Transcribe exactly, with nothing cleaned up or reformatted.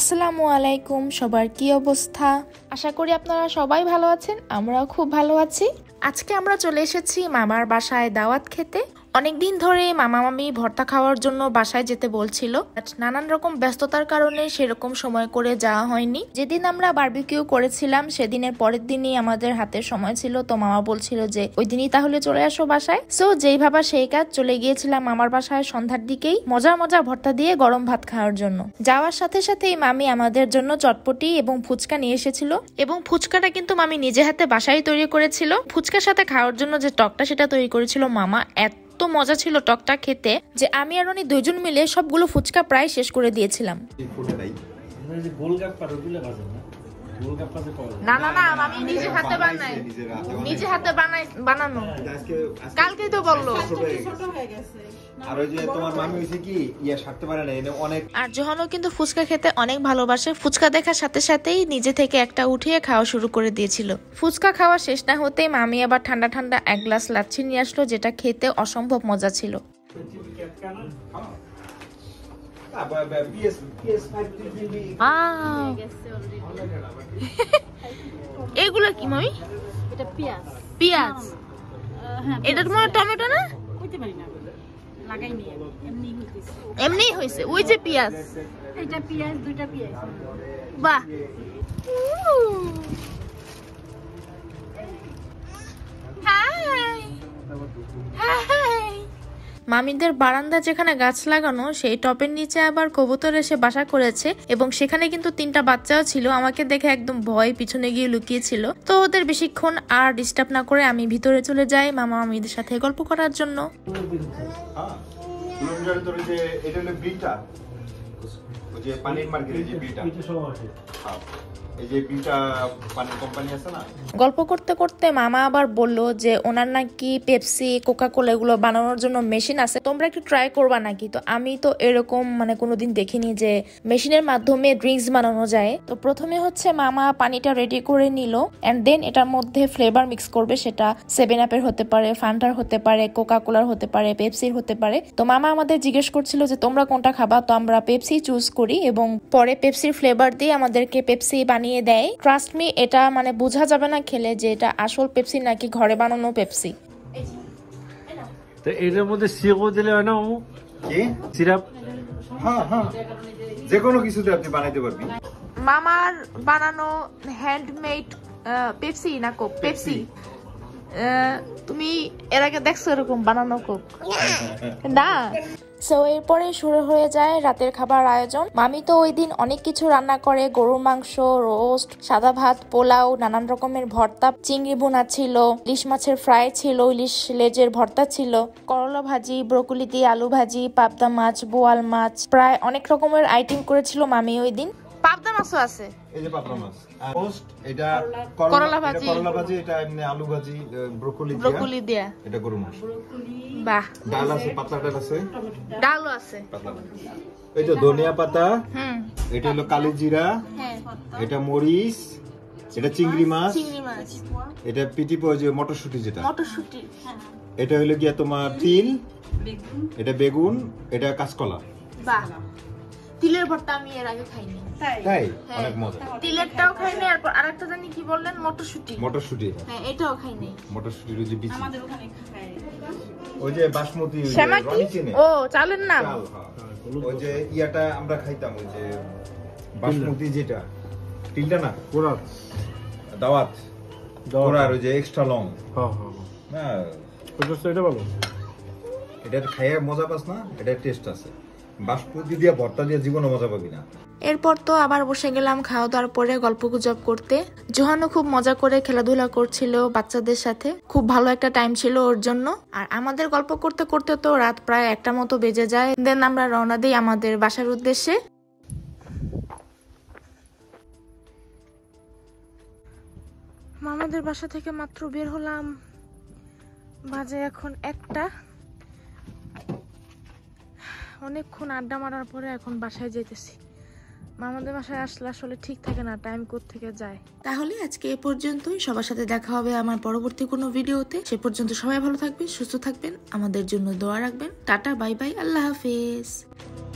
আসসালামু আলাইকুম, সবার কি অবস্থা? আশা করি আপনারা সবাই ভালো আছেন, আমরাও খুব ভালো আছি। আজকে আমরা চলে এসেছি মামার বাসায় দাওয়াত খেতে। অনেকদিন ধরে মামা মামি ভর্তা খাওয়ার জন্য বাসায় যেতে বলছিল, নানান রকম ব্যস্ততার কারণে সেরকম সময় করে যাওয়া হয়নি। যেদিন আমরা বারবিকিউ করেছিলাম সেদিনের পরের দিনই আমাদের হাতে সময় ছিল, তো মামা বলছিল যে ওই দিনই তাহলে চলে আসো বাসায়। সো যেই ভাবা সেই কাজ, চলে গিয়েছিলাম মামার বাসায় সন্ধ্যার দিকেই মজা মজা ভর্তা দিয়ে গরম ভাত খাওয়ার জন্য। যাওয়ার সাথে সাথেই মামি আমাদের জন্য চটপটি এবং ফুচকা নিয়ে এসেছিল, এবং ফুচকাটা কিন্তু মামি নিজে হাতে বাসায় তৈরি করেছিল। ফুচকার সাথে খাওয়ার জন্য যে টকটা সেটা তৈরি করেছিল মামা, এত তো মজা ছিল টকটা খেতে যে আমি আর উনি দুইজন মিলে সবগুলো ফুচকা প্রায় শেষ করে দিয়েছিলাম। না না না, আমি নিজে হাতে বানাই, নিজে হাতে বানাই বানানো। কালকে তো বললো। আর ওই যে তোমার মামি হইছে কি ইয়া ছাড়তে পারে না, এনে অনেক। আর জোহানও কিন্তু ফুচকা খেতে অনেক ভালোবাসে। ফুচকা দেখার সাথে সাথেই নিজে থেকে একটা উঠিয়ে খাওয়া শুরু করে দিয়েছিল। ফুচকা খাওয়া শেষ না হতেই মামি আবার ঠান্ডা ঠান্ডা এক গ্লাস লাচ্ছি নিয়ে আসলো, যেটা খেতে অসম্ভব মজা ছিল। এগুলো কি মামি? এটা পেঁয়াজ। পেঁয়াজ? এটা তোমার টমেটো না? কইতে পারি না, লাগাইনি, এমনি হইছে। এমনি হইছে। ওই যে পেঁয়াজ, এটা পেঁয়াজ, দুইটা পেঁয়াজ। বাহ। High high. মামিদের বারান্দা যেখানে গাছ লাগানো, সেই টপের নিচে আবার কবুতর এসে বাসা করেছে, এবং সেখানে কিন্তু তিনটা বাচ্চাও ছিল। আমাকে দেখে একদম ভয় পিছনে গিয়ে লুকিয়েছিল। তো ওদের বেশিক্ষণ আর ডিস্টার্ব না করে আমি ভিতরে চলে যাই মামা মামিদের সাথে গল্প করার জন্য। গল্প করতে করতে মামা আবার বলল যে ওনার নাকি পেপসি, কোকা কোলা এগুলো বানানোর জন্য মেশিন আছে, তোমরা একটু ট্রাই করবা নাকি? তো আমি তো এরকম মানে কোনোদিন দেখিনি যে মেশিনের মাধ্যমে ড্রিঙ্কস বানানো যায়। তো প্রথমে হচ্ছে মামা পানিটা রেডি করে নিল, এন্ড দেন এটার মধ্যে ফ্লেভার মিক্স করবে। সেটা সেভেন আপের হতে পারে, ফান্টার হতে পারে, কোকা কোলার হতে পারে, পেপসির হতে পারে। তো মামা আমাদের জিজ্ঞেস করছিল যে তোমরা কোনটা খাবা, তো আমরা পেপসি চুজ করি, এবং পরে পেপসির ফ্লেভার দিয়ে আমাদেরকে পেপসি বানিয়ে দেয়। ট্রাস্ট মি, এটা মানে বোঝা যাবে না খেলে যে এটা আসল পেপসি নাকি ঘরে বানানো পেপসি। তো এটার মধ্যে সিরাপ দিলে হয় না? কি সিরাপ? হ্যাঁ হ্যাঁ, যে কোনো কিছুতে আপনি বানাইতে পারবেন। মামার বানানো হ্যান্ডমেড পেপসি না কোক? পেপসি। তুমি এর আগে দেখছো এরকম বানানো কোক? না। সো এরপরে শুরু হয়ে যায় রাতের খাবার আয়োজন। মামি তো ওই দিন অনেক কিছু রান্না করে, গরুর মাংস, রোস্ট, সাদা ভাত, পোলাও, নানান রকমের ভর্তা, চিংড়ি ভুনা ছিল, ইলিশ মাছের ফ্রাই ছিল, ইলিশ লেজের ভর্তা ছিল, করলা ভাজি, ব্রোকলি দিয়ে আলু ভাজি, পাবদা মাছ, বোয়াল মাছ, প্রায় অনেক রকমের আইটেম করেছিল মামি ওই দিন। পাবদা মাছও আছে, এই যে পাবদা মাছ, রোস্ট, এটা করলা ভাজি, করলা ভাজি, এটা এমনি আলু ভাজি, ব্রোকলি দিয়া, ব্রোকলি দিয়া, এটা গরু মাংস। বাহ। ডাল আছে, পাতলা ডাল আছে, ডালও আছে, পাতলা ডাল। এই তো ধনিয়া পাতা, হুম, এটা হলো কালি জিরা, হ্যাঁ, এটা মরিচ, এটা চিংড়ি মাছ, চিংড়ি মাছ, এটা পিটিপো, যে মটরশুঁটি, যেটা মটরশুঁটি, এটা হলো গিয়া তোমার তিল, এটা বেগুন, এটা কাঁচকলা। বাহ। তিলের ভর্তা আমি এর আগে খাইনি। তাই? অনেক মজা। তিলেরটাও খাইনি, আর আরেকটা জানি কি বললেন, মটরশুঁটি। মটরশুঁটি, হ্যাঁ, এটাও খাইনি। মটরশুঁটির ওই যে বীজ, আমাদের ওখানে খায় ওই যে বাসমতি, ওই যে শ্যামা কি? রনি চিনে, ও চালের নাম। চাল, হ্যাঁ। ওই যে ইয়াটা আমরা খাইতাম, ওই যে বাসমতি, যেটা তিলটা না, কোরাত দাওয়াত কোরার ওই যে এক্সট্রা লং। হ্যাঁ হ্যাঁ হ্যাঁ, ওটা এটা ভালো। এটা খাইয়ে মজা পাস না, এটা টেস্ট আছে। বাসমতি দিয়া ভর্তা দিয়া জীবনে মজা পাবি না। এরপর তো আবার বসে গেলাম খাওয়া দাওয়ার পরে গল্প গুজব করতে। জোহানও খুব মজা করে খেলাধুলা করছিল বাচ্চাদের সাথে, খুব ভালো একটা টাইম ছিল ওর জন্য। আর আমাদের গল্প করতে করতে তো রাত প্রায় একটা মতো বেজে যায়। দেন আমরা রওনা দিই আমাদের বাসার উদ্দেশ্যে। মামাদের বাসা থেকে মাত্র বের হলাম, বাজে এখন একটা। অনেকক্ষণ আড্ডা মারার পরে এখন বাসায় যেতেছি। মামাদের বাসায় আসলে আসলে ঠিক থাকে না, টাইম কোত্থেকে যায়। তাহলে আজকে এ পর্যন্তই, সবার সাথে দেখা হবে আমার পরবর্তী কোনো ভিডিওতে। সে পর্যন্ত সবাই ভালো থাকবেন, সুস্থ থাকবেন, আমাদের জন্য দোয়া রাখবেন। টাটা, বাই বাই, আল্লাহ হাফেজ।